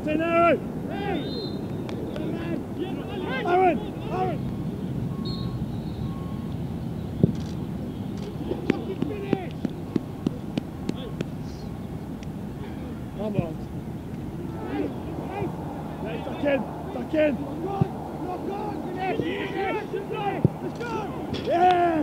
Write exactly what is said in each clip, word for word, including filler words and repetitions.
Justin, Aaron! Aaron! Aaron! Come on. Stuck in! Stuck in! Let's go! Yeah!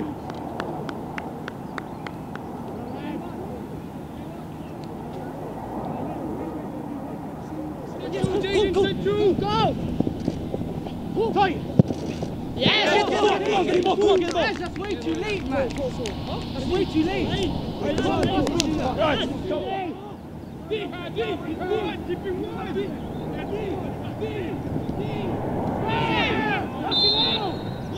Go! Go! Go! Tight! Yes! Come on, come on, come on, come on, come on! That's way too late, man! That's way too late! Right, come on! Deep, deep, deep, wide, deep in wide! Deep, deep, deep! Yeah! Knock it out!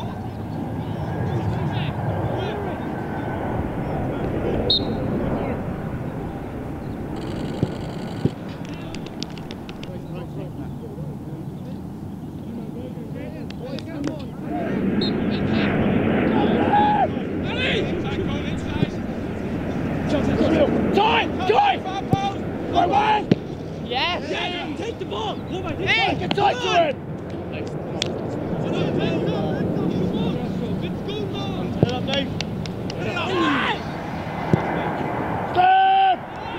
Time! Time! Go away! Yes! Yeah, take the ball! Hey! Get tight to it! Let's go, man! Head up, Dave! Head up! Stop!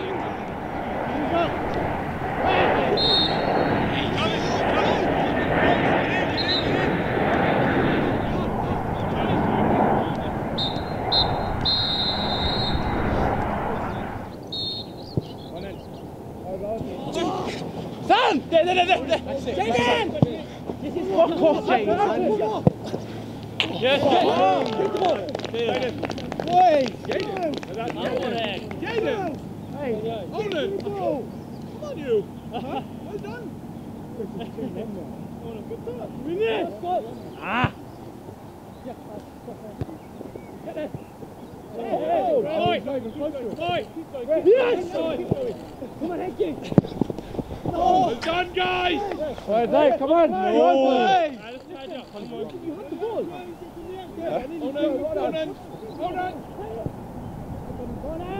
Sam! There, there, there, there! Jaden! This is fuck off, Jaden! Yes, Jaden! Boys! Jaden! Jaden! Hey! Hold it! Come on, you! Well done! Win it! Ah! Get there! Right! Right! Yes! Come on, Henky! Well done, guys! Right, Dave, come on! No. Hey. Let's tie it up. Come on. You have the ball! Yeah. Hold on, hold on! Hold on! Hold on!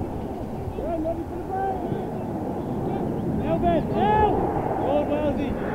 Ready for the break! Elvin! Help! Hold Wellesley!